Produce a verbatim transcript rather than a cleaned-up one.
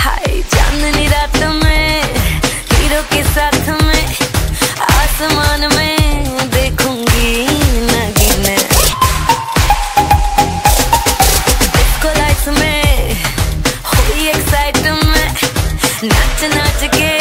हाय चांदनी रात में हीरो के साथ में आसमान में देखूंगी नगीने। डिस्को लाइट्स में हुई एक्साइटमेंट, नाच नाच के